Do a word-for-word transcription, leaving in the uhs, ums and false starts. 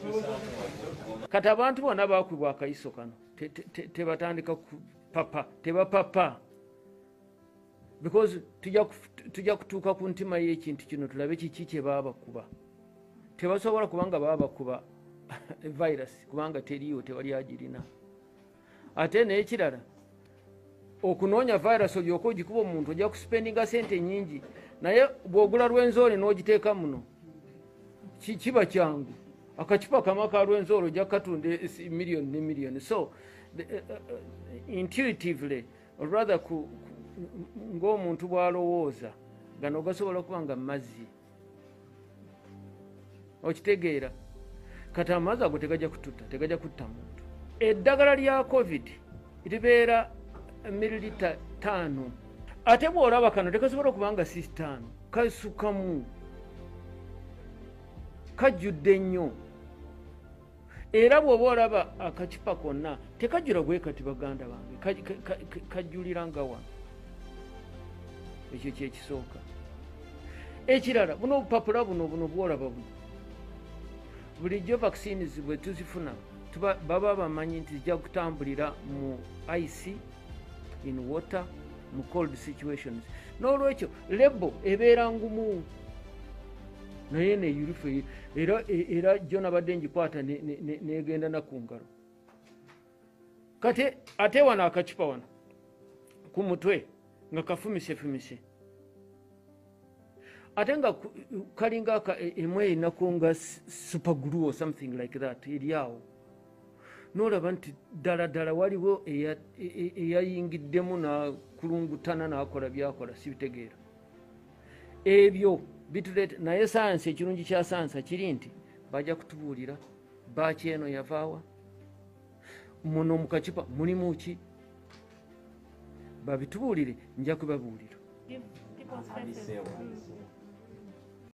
kati abantu bonna bakwibwa akayiso kano tebatandika papa tebapapa because tujja kutuuka ku ntima y'ekintu kino tulabe kiki kye baabakuba tebasobola kubanga baabakuba virus kubanga teriyo tewali agirina ate n'ekirala okunoonya virus olyoka ogikuba omuntu ojja kuspendinga sente nyingi naye bw'ogula lw'enzoole n'ogiteeka muno kiba kyangu akakipa kama ka lw'enzoole ojja kukatunda miliyoni ne miliyoni so the, uh, uh, intuitively or rather ku, ku, ng'omuntu bw'alowooza gano gasobola okuba nga mazzi okitegeera kati amazzi ago tegajja kututta tegajja kutta muntu eddagala lya covid libeera mililita ttaano ate bw'olaba kano tekasobola okuba nga si ttaano kasukamu kajjudde nnyo era bw'oba olaba akakipa konna tekajjula gwe kati baganda bange kajjulira nga wano ekyo kyekisooka ekirala buno obupapula buno buno bwolaba buno bulijjo vaccines bwe tuzifuna baba bamanyi nti zijja kutambulira mu ice in water mu cold situations n'olwekyo lebo ebeera ngumu naye neyulifu era era jjo nabadde ngikwata negenda naku ngalo kati ate wano akakipa wano ku mutwe nga kafumise fumise ate nga kalinga emu erinaku nga super glue or something like that eri awo n'olaba nti ddala ddala waliwo eyayingiddemu nakulungutana n'akola byakola sibitegeera ebyo bituleeta naye sayansi ekirungi kya sayansi kiri nti bajja kutubuulira baaki eno yavaawa muno mu kakipa mulimu ki babitubuulire nja kubabuulira